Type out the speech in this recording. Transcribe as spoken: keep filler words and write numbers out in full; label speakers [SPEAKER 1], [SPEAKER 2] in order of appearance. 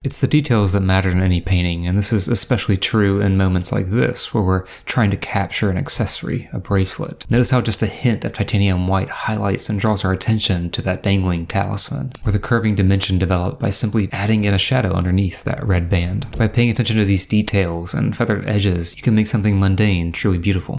[SPEAKER 1] It's the details that matter in any painting, and this is especially true in moments like this, where we're trying to capture an accessory, a bracelet. Notice how just a hint of titanium white highlights and draws our attention to that dangling talisman, or the curving dimension developed by simply adding in a shadow underneath that red band. By paying attention to these details and feathered edges, you can make something mundane truly beautiful.